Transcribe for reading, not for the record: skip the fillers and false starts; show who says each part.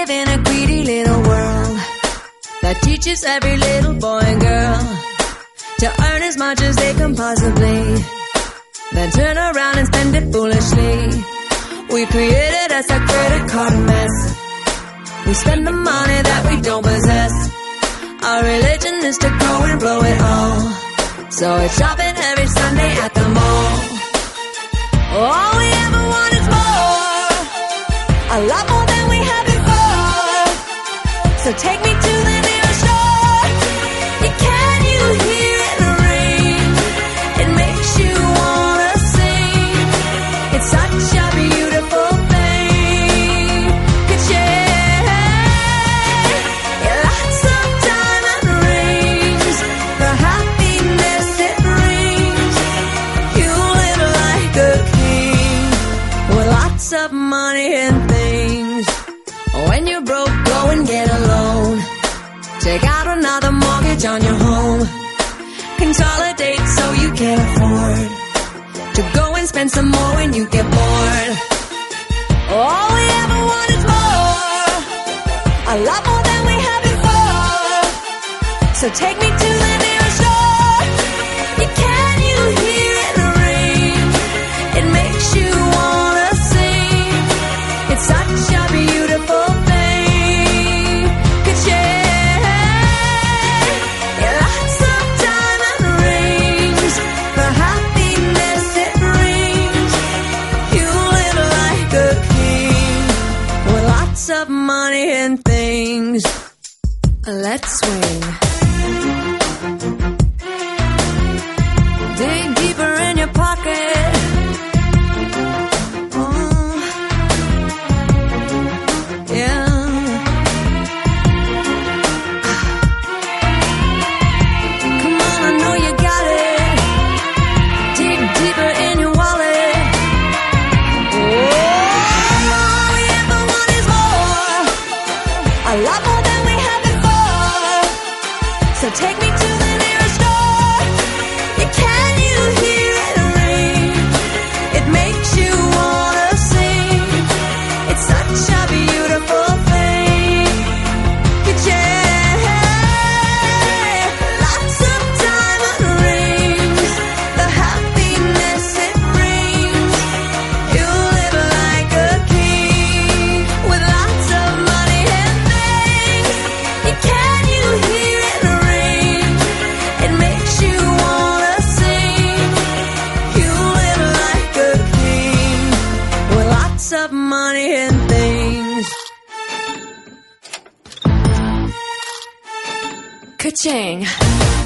Speaker 1: live in a greedy little world that teaches every little boy and girl to earn as much as they can possibly, then turn around and spend it foolishly. We created us a credit card mess. We spend the money that we don't possess. Our religion is to go and blow it all, so it's shopping every Sunday at the mall. All we ever want is more, a lot more than we had before. So take me to the nearest store. Can you hear it ring? It makes you wanna sing. It's such a beautiful thing. Ka-ching! Lots of diamond rings, the happiness it brings. You live like a king with lots of money and things. When you're broke, go and get a loan. Take out another mortgage on your home. Consolidate so you can afford to go and spend some more when you get bored. All we ever want is more, a lot more than we had before. So take me to the nearest store. Can you hear it ring? It makes you wanna sing. It's such a beautiful thing. Ka-ching! Lots of diamond rings, the happiness it brings. You live like a king with lots of money and things. Let's swing. Dig deeper in your pocket. Oh, yeah. Come on, I know you got it. Dig deeper in your wallet. Oh, all we ever want is more, a lot more than we had before. So take me to the nearest store. Can you hear it ring? It makes you wanna sing. It's such a beautiful thing. Ka-ching! Lots of diamond rings, the happiness it brings. You live like a king with lots of money and things. Can you hear it ring? It makes you wanna sing. You live like a king with lots of money and things. Ka-ching!